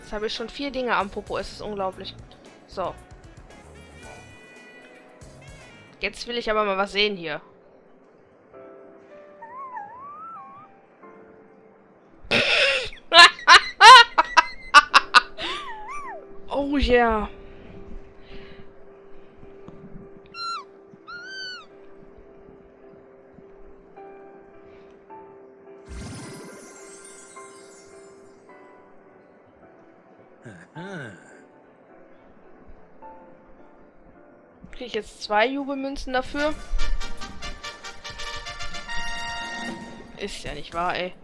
Jetzt habe ich schon 4 Dinge am Popo. Es ist unglaublich. So. Jetzt will ich aber mal was sehen hier. Oh yeah. Kriege ich jetzt 2 Jubelmünzen dafür? Ist ja nicht wahr, ey.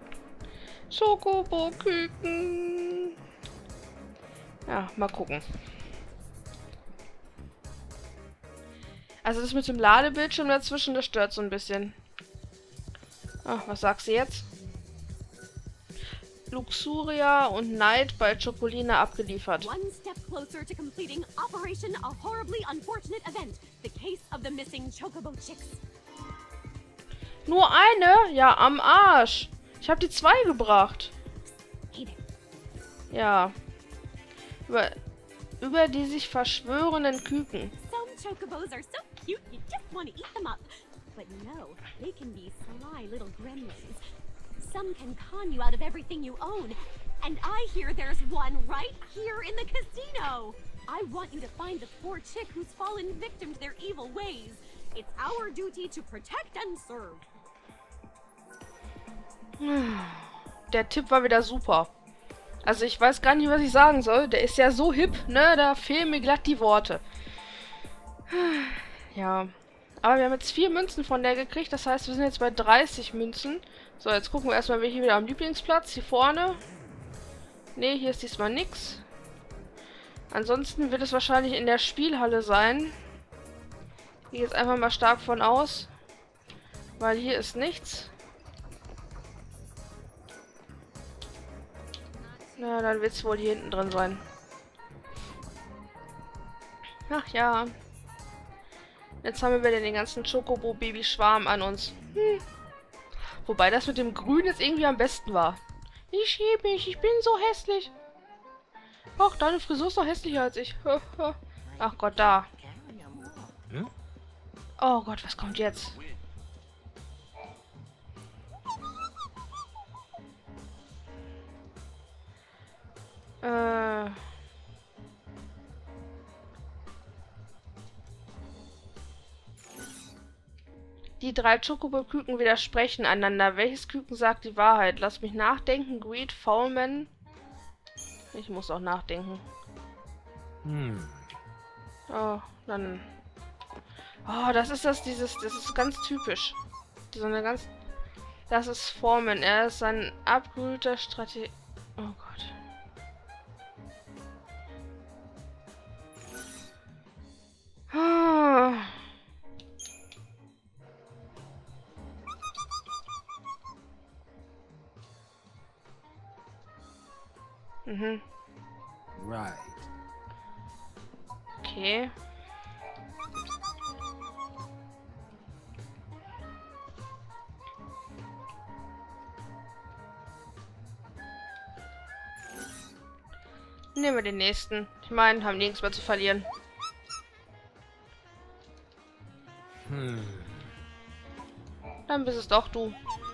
Schokobo-Küken. Ja, mal gucken. Also das mit dem Ladebildschirm dazwischen, das stört so ein bisschen. Ach, was sagst du jetzt? Luxuria und Knight bei Chocolina abgeliefert. One step closer to completing Operation A Horribly Unfortunate Event. The case of the missing Chocobo Chicks. Nur eine? Ja, am Arsch. Ich habe die 2 gebracht. Ja. Über die sich verschwörenden Küken. Some Chocobos are so cute you just want to eat them up. But no, they can be sly little gremlins. Some can con you out of everything you own. And I hear there's one right here in the casino. I want you to find the poor chick who's fallen victim to their evil ways. It's our duty to protect and serve. Der Tipp war wieder super. Also ich weiß gar nicht, was ich sagen soll. Der ist ja so hip, ne? Da fehlen mir glatt die Worte. Ja. Aber wir haben jetzt 4 Münzen von der gekriegt. Das heißt, wir sind jetzt bei 30 Münzen. So, jetzt gucken wir erstmal, welche wieder am Lieblingsplatz. Hier vorne. Ne, hier ist diesmal nix. Ansonsten wird es wahrscheinlich in der Spielhalle sein. Ich gehe jetzt einfach mal stark von aus. Weil hier ist nichts. Na, dann wird es wohl hier hinten drin sein. Ach ja. Jetzt haben wir wieder den ganzen Chocobo-Baby-Schwarm an uns. Wobei das mit dem Grün jetzt irgendwie am besten war. Ich schieb mich, ich bin so hässlich. Ach, deine Frisur ist doch hässlicher als ich. Ach Gott, da. Oh Gott, was kommt jetzt? Die 3 Chocobo-Küken widersprechen einander. Welches Küken sagt die Wahrheit? Lass mich nachdenken. Greed, Foulman. Ich muss auch nachdenken. Oh, dann. Oh, das ist das ist ganz typisch. So eine ganz. Das ist Foreman. Er ist ein abgebrühter Stratege. Oh Gott. Ah. Mhm. Right. Okay. Nehmen wir den nächsten. Ich meine, haben nichts mehr zu verlieren. Dann bist es doch du.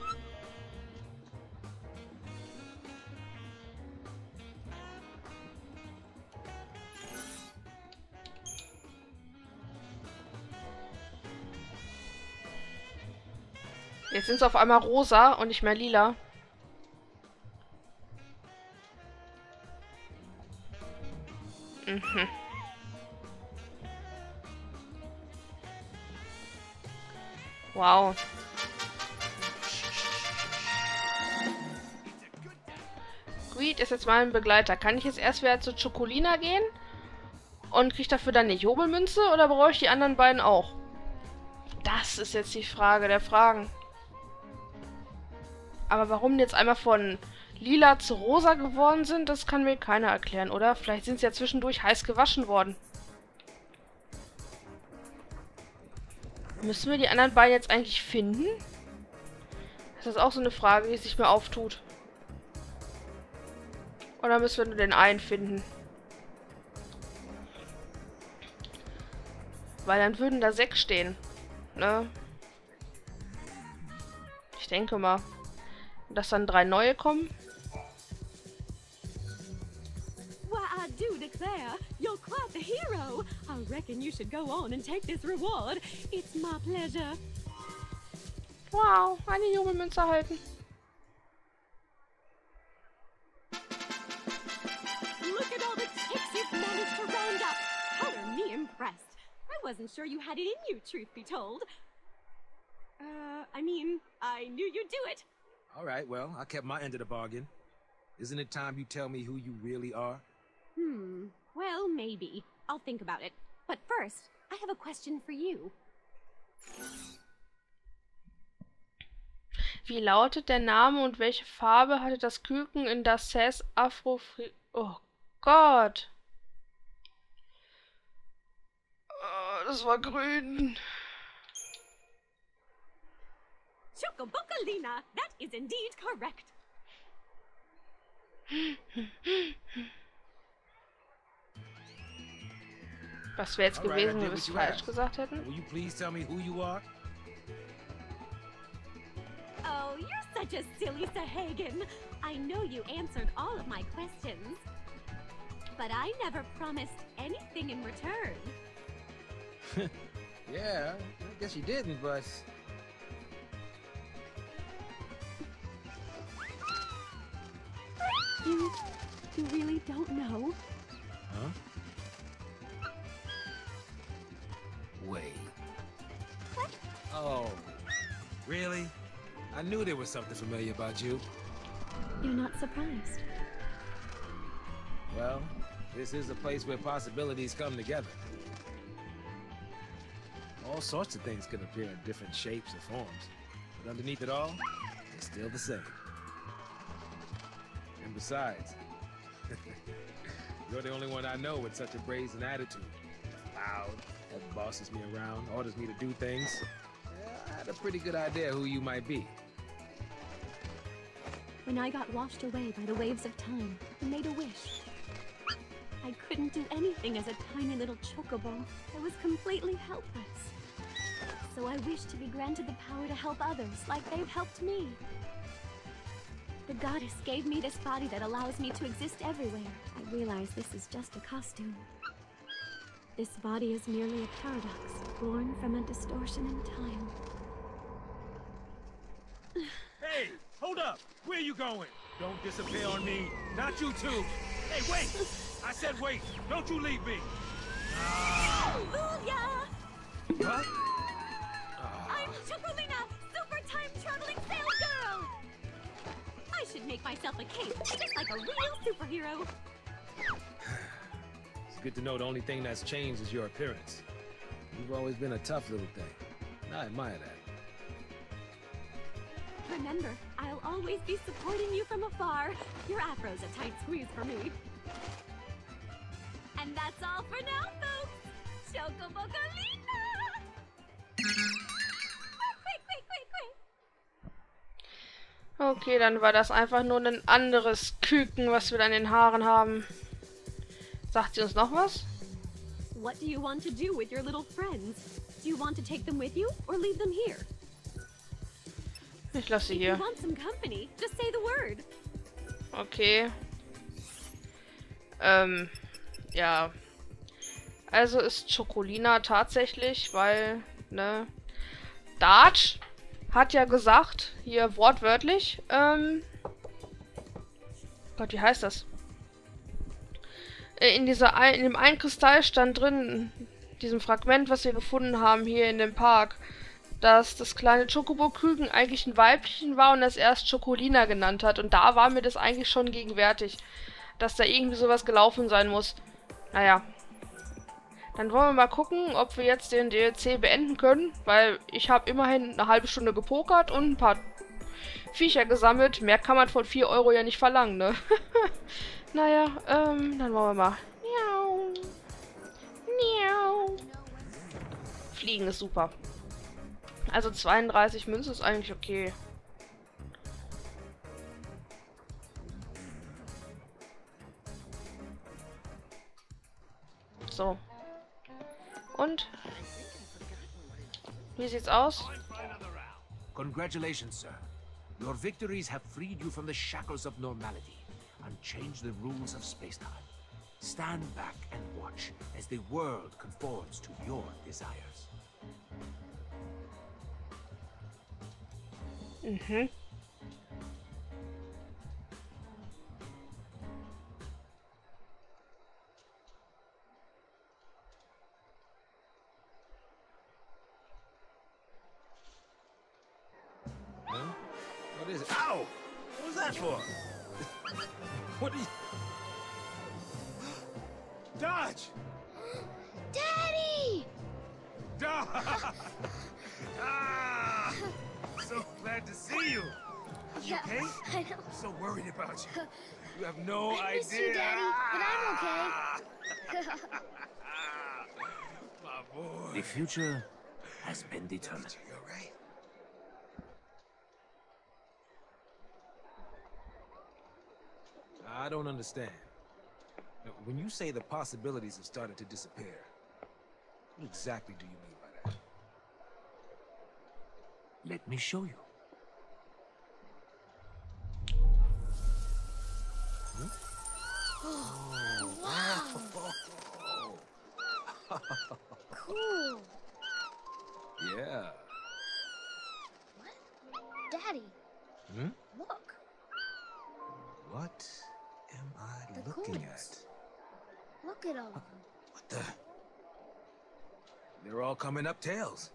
Jetzt sind es auf einmal rosa und nicht mehr lila. Mhm. Wow. Greed ist jetzt mein Begleiter. Kann ich jetzt erst wieder zu Chocolina gehen? Und kriege dafür dann eine Jubelmünze? Oder brauche ich die anderen beiden auch? Das ist jetzt die Frage der Fragen. Aber warum die jetzt einmal von lila zu rosa geworden sind, das kann mir keiner erklären, oder? Vielleicht sind sie ja zwischendurch heiß gewaschen worden. Müssen wir die anderen beiden jetzt eigentlich finden? Das ist auch so eine Frage, die sich mir auftut. Oder müssen wir nur den einen finden? Weil dann würden da 6 stehen. Ne? Ich denke mal. Dass dann 3 neue kommen. Why, I do declare, you're quite the hero. I reckon you should go on and take this reward. It's my pleasure. Wow, eine junge Münze erhalten. Look at all the chicks you've managed to round up. Color me impressed. I wasn't sure you had it in you, truth be told. I mean, I knew you'd do it. All right, well, I kept my end of the bargain. Isn't it time you tell me who you really are? Well, maybe. I'll think about it. But first, I have a question for you. Wie lautet der Name und welche Farbe hatte das Küken in das Sass Afro-Fri... Oh Gott. Oh, das war grün. Chocobocolina, that is indeed correct. Was wäre jetzt gewesen, wenn wir es falsch gesagt hätten? Will you please tell me who you are? Oh, you're such a silly Sahagan. I know you answered all of my questions. But I never promised anything in return. Yeah, I guess you didn't, but... You really don't know? Huh? Wait. What? Oh, really? I knew there was something familiar about you. You're not surprised. Well, this is a place where possibilities come together. All sorts of things can appear in different shapes or forms, but underneath it all, it's still the same. And besides, you're the only one I know with such a brazen attitude. Loud, that bosses me around, orders me to do things. Yeah, I had a pretty good idea who you might be. When I got washed away by the waves of time, I made a wish. I couldn't do anything as a tiny little chocobo. I was completely helpless. So I wished to be granted the power to help others like they've helped me. The goddess gave me this body that allows me to exist everywhere. I realize this is just a costume. This body is merely a paradox, born from a distortion in time. Hey, hold up! Where you going? Don't disappear on me. Not you too. Hey, wait! I said wait. Don't you leave me. Booyah! What? I'm Chocolina, super time-traveling sail girl! I should make myself a cape, just like a real superhero. It's good to know the only thing that's changed is your appearance. You've always been a tough little thing. And I admire that. Remember, I'll always be supporting you from afar. Your afro's a tight squeeze for me. And that's all for now, folks! Chocobocolina! Okay, dann war das einfach nur ein anderes Küken, was wir da in den Haaren haben. Sagt sie uns noch was? What do you want to do with your little friends? Do you want to take them with you or leave them here? Ich lasse sie If hier. you want some company, just say the word. Okay. Ja. Also ist Chocolina tatsächlich, weil, ne, Dart hat ja gesagt, hier wortwörtlich, Gott, wie heißt das? In dem einen Kristall stand drin, diesem Fragment, was wir gefunden haben hier in dem Park, dass das kleine Chocobo-Küken eigentlich ein Weibchen war und das erst Chocolina genannt hat. Und da war mir das eigentlich schon gegenwärtig, dass da irgendwie sowas gelaufen sein muss. Naja. Dann wollen wir mal gucken, ob wir jetzt den DLC beenden können, weil ich habe immerhin eine halbe Stunde gepokert und ein paar Viecher gesammelt. Mehr kann man von 4 Euro ja nicht verlangen, ne? Naja, dann wollen wir mal. Miau. Miau. Fliegen ist super. Also 32 Münzen ist eigentlich okay. So. Und? Wie sieht's aus? Congratulations, sir. Your victories have freed you from the shackles of normality and changed the rules of space-time. Stand back and watch as the world conforms to your desires. Mhm. Huh? What is it? Ow! What was that for? What are you... Dodge! Daddy! Dodge! Ah! So glad to see you. You okay? I know. I'm so worried about you. You have no I idea. miss you, Daddy, but I'm okay. My boy. The future has been determined. You all right? I don't understand. Now, when you say the possibilities have started to disappear, what exactly do you mean by that? Let me show you. Cool. Yeah. What? Daddy, Hmm? look. What am I The looking coins. Look at all of them. at? What the? They're all coming up tails.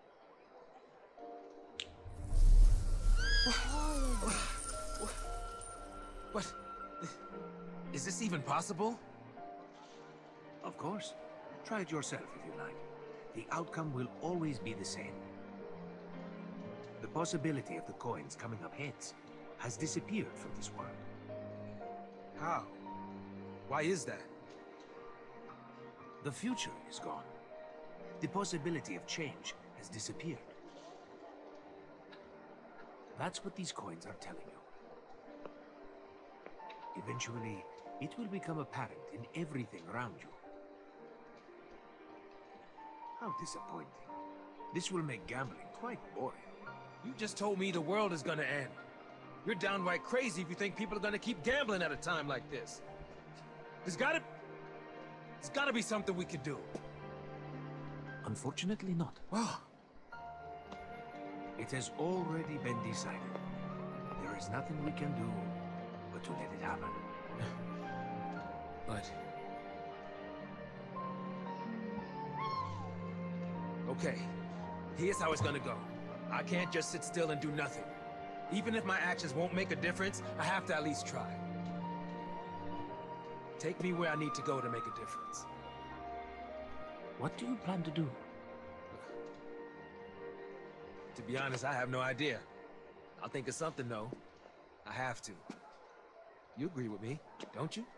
All of them. What? Is this even possible? Of course. Try it yourself if you like. The outcome will always be the same. The possibility of the coins coming up heads has disappeared from this world. How? Why is that? The future is gone. The possibility of change has disappeared. That's what these coins are telling you. Eventually, it will become apparent in everything around you. How disappointing. This will make gambling quite boring. You just told me the world is gonna end. You're downright crazy if you think people are gonna keep gambling at a time like this. There's gotta be something we could do. Unfortunately not. Wow. It has already been decided. There is nothing we can do but to let it happen. But... okay, here's how it's gonna go. I can't just sit still and do nothing. Even if my actions won't make a difference, I have to at least try. Take me where I need to go to make a difference. What do you plan to do? To be honest, I have no idea. I'll think of something, though. I have to. You agree with me, don't you?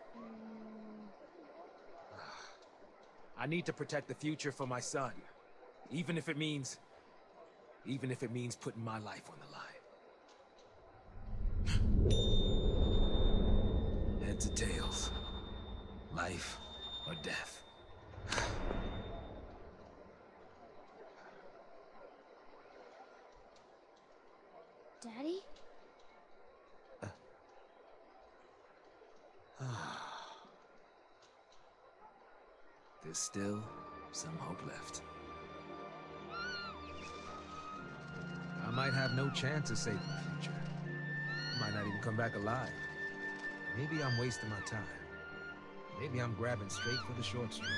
I need to protect the future for my son. Even if it means putting my life on the line. Heads or tails. Life or death. Daddy? There's still some hope left. I might have no chance of saving the future. I might not even come back alive. Maybe I'm wasting my time. Maybe I'm grabbing straight for the short straw.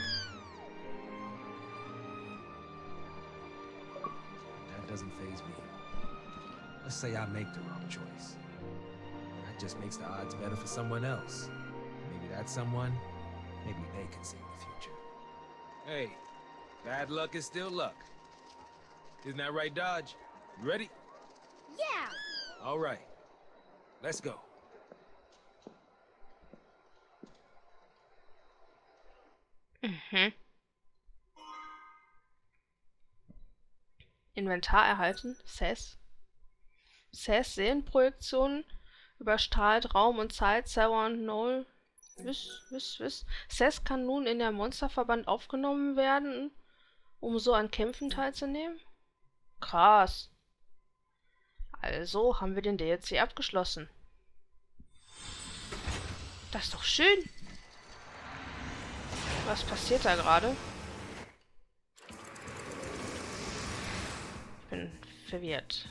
That doesn't faze me. Let's say I make the wrong choice. That just makes the odds better for someone else. Maybe that someone, maybe they can save the future. Hey, bad luck is still luck. Isn't that right, Dodge? You ready? Yeah! All right. Let's go. Mhm. Inventar erhalten. SES. SES Seelenprojektion überstrahlt Raum und Zeit. Sauron Null. Seth kann nun in der Monsterverband aufgenommen werden, um so an Kämpfen teilzunehmen? Krass. Also haben wir den DLC abgeschlossen. Das ist doch schön. Was passiert da gerade? Ich bin verwirrt.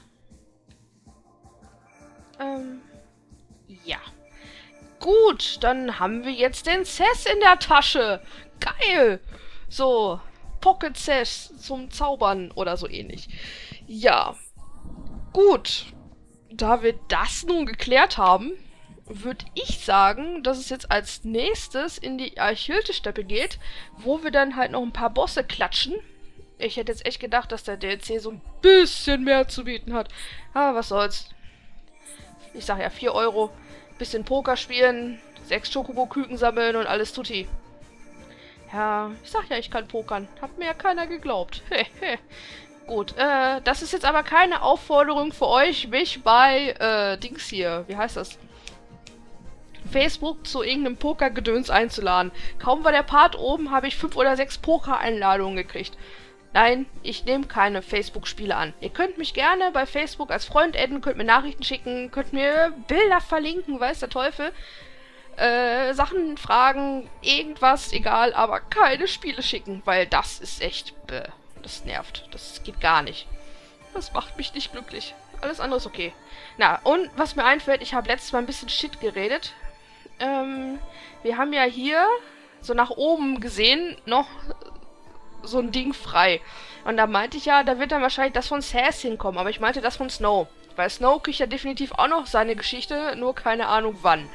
Ja. Gut, dann haben wir jetzt den Seth in der Tasche. Geil. So, Pocket Seth zum Zaubern oder so ähnlich. Ja. Gut. Da wir das nun geklärt haben, würde ich sagen, dass es jetzt als nächstes in die Archilde-Steppe geht, wo wir dann halt noch ein paar Bosse klatschen. Ich hätte jetzt echt gedacht, dass der DLC so ein bisschen mehr zu bieten hat. Aber was soll's. Ich sag ja, 4 Euro. Bisschen Poker spielen, 6 Schokobo-Küken sammeln und alles tutti. Ja, ich sag ja, ich kann pokern. Hat mir ja keiner geglaubt. Gut, das ist jetzt aber keine Aufforderung für euch, mich bei, Dings hier, wie heißt das? Facebook zu irgendeinem Pokergedöns einzuladen. Kaum war der Part oben, habe ich 5 oder 6 Poker-Einladungen gekriegt. Nein, ich nehme keine Facebook-Spiele an. Ihr könnt mich gerne bei Facebook als Freund adden, könnt mir Nachrichten schicken, könnt mir Bilder verlinken, weiß der Teufel. Sachen fragen, irgendwas, egal, aber keine Spiele schicken, weil das ist echt, das nervt. Das geht gar nicht. Das macht mich nicht glücklich. Alles andere ist okay. Na, und was mir einfällt, ich habe letztes Mal ein bisschen Shit geredet. Wir haben ja hier, so nach oben gesehen, noch so ein Ding frei. Und da meinte ich ja, da wird dann wahrscheinlich das von Seth hinkommen, aber ich meinte das von Snow. Weil Snow kriegt ja definitiv auch noch seine Geschichte, nur keine Ahnung wann.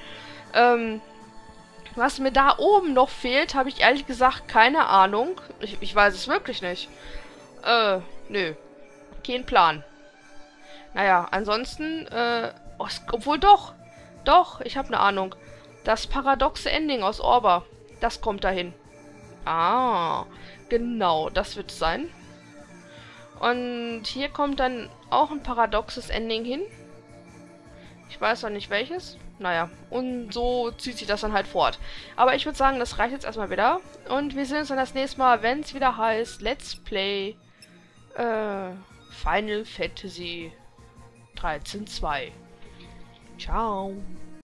Was mir da oben noch fehlt, habe ich ehrlich gesagt keine Ahnung. Ich weiß es wirklich nicht. Nö. Kein Plan. Naja, ansonsten, obwohl doch. Doch, ich habe eine Ahnung. Das paradoxe Ending aus Orba. Das kommt dahin. Ah, genau, das wird es sein. Und hier kommt dann auch ein paradoxes Ending hin. Ich weiß noch nicht welches. Naja, und so zieht sich das dann halt fort. Aber ich würde sagen, das reicht jetzt erstmal wieder. Und wir sehen uns dann das nächste Mal, wenn es wieder heißt Let's Play Final Fantasy 13 2. Ciao.